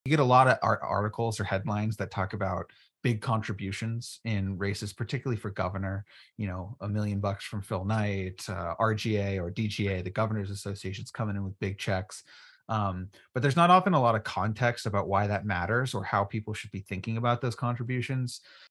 You get a lot of articles or headlines that talk about big contributions in races, particularly for governor. $1 million from Phil Knight, RGA or DGA, the Governors Association's coming in with big checks. But there's not often a lot of context about why that matters or how people should be thinking about those contributions.